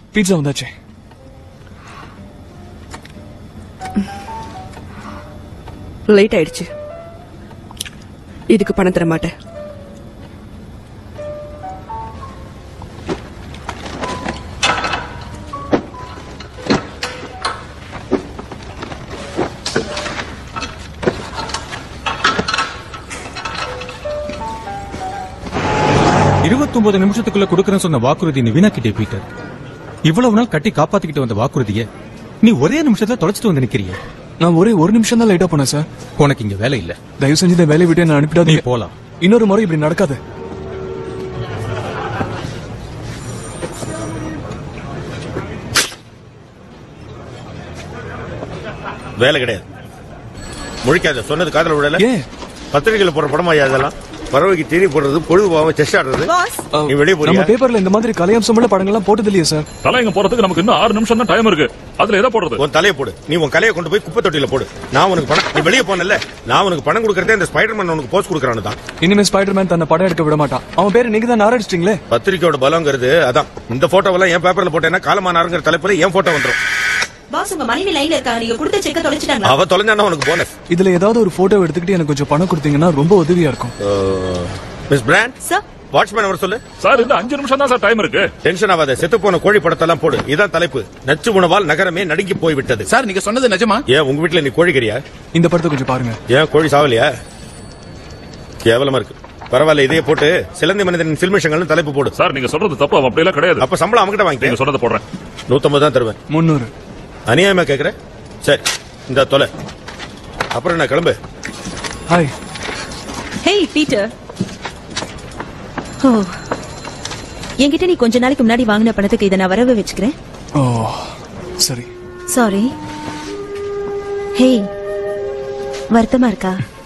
Pizza வந்தாச்சு. Late ஆயிடுச்சு. இதுக்கு பணம் தர மாட்டேன். நிமிஷத்துக்குள்ள கொடுக்கறேன்னு சொன்ன வாக்குறுதி நீ வீணாக்கிட்டே பீட்டர். இவ்வளவு நாள் கட்டி காப்பாத்திக்கிட்டு வந்த வாக்குறுதியை நீ ஒரே நிமிஷத்துல தொலைச்சிட்டு வந்து நிக்கிறிய. நான் ஒரே ஒரு நிமிஷம் தான் லேட்டா போனேன் சார். உனக்கு இங்க வேலை இல்ல. தயவு செஞ்சு இந்த வேலையை விட்டு நான் அனுப்பிடாதீங்க. நீ போலாம். இன்னொரு முறை இப்படி நடக்காது. வேலை கிடையாது. முழிக்காத. சொன்னது காதல விடல. ஏன் பத்திரிகையில போற படமா அதெல்லாம்? பறவைக்கு தேடி போடுறது, பொழுது போகாம செஸ் ஆடுறது. நீ வெளியே போறியா? நம்ம பேப்பர்ல இந்த மாதிரி கலையம்சமுள்ள படங்கள்லாம் போட்டது இல்லையா சார்? தலையங்க போறதுக்கு நமக்கு இன்னும் 6 நிமிஷம் தான் டைம் இருக்கு. அதுல எதை போடுறது? உன் தலையை போடு. நீ உன் கலையை கொண்டு போய் குப்பை தொட்டியில போடு. நான் உனக்கு பணம், நீ வெளியே போனல, நான் உனக்கு பணம் கொடுக்கறதே இந்த ஸ்பைடர்மேன் உனக்கு போஸ்ட் கொடுக்கறானு தான். இனிமே ஸ்பைடர்மேன் தன்னை படம் எடுக்க விட மாட்டான். அவன் பேரு நீங்க தான் ஆரம்பிச்சிட்டீங்களே. பத்திரிக்கையோட பலங்கிறது அதான். இந்த போட்டோவெல்லாம் என் பேப்பர்ல போட்டேன்னா காலமானாருங்கிற தலைப்புல என் போட்டோ வந்துரும். பாஸ், உங்க மனைவி லைன்ல இருக்காங்க. நீங்க கொடுத்த செக்க தொலைச்சிட்டாங்க. அவ தொலைஞ்சானா உனக்கு போனஸ். இதுல ஏதாவது ஒரு போட்டோ எடுத்துக்கிட்டு எனக்கு கொஞ்சம் பணம் கொடுத்தீங்கன்னா ரொம்ப உதவியா இருக்கும். மிஸ் பிராண்ட் சார், வாட்ச்மேன் அவர் சொல்லு. சார், இந்த 5 நிமிஷம் தான் சார் டைம் இருக்கு. டென்ஷன் ஆகாத. செத்து போன கோழி படத்தெல்லாம் போடு. இதான் தலைப்பு. நச்சு உணவால் நகரமே நடுங்கி போய்விட்டது. சார், நீங்க சொன்னது நிஜமா? ஏன் உங்க வீட்டுல நீ கோழிக்கறியா? இந்த படத்தை கொஞ்சம் பாருங்க. ஏன் கோழி சாவலியா? கேவலமா இருக்கு. பரவாயில்ல, இதையே போட்டு சிலந்தி மனிதனின் சில்மிஷங்கள்னு தலைப்பு போடு. சார், நீங்க சொல்றது தப்பு. அவன் அப்படியெல்லாம் கிடையாது. அப்ப சம்பளம் அவங்கிட்ட வாங்கி. நீங்க சொன்னதை போடுறேன். 150 தான் தருவேன். 300. அநியாயமா கேக்குற? சரி, இந்த தொலை. அப்புறம் என்ன, கிளம்பு. ஹாய். Hey Peter. ஓ, என்கிட்ட நீ கொஞ்ச நாளைக்கு முன்னாடி வாங்கின பணத்துக்கு இதை நான் வரவு வச்சுக்கிறேன். ஓ சரி. சாரி. ஹேய், வருத்தமா இருக்கா?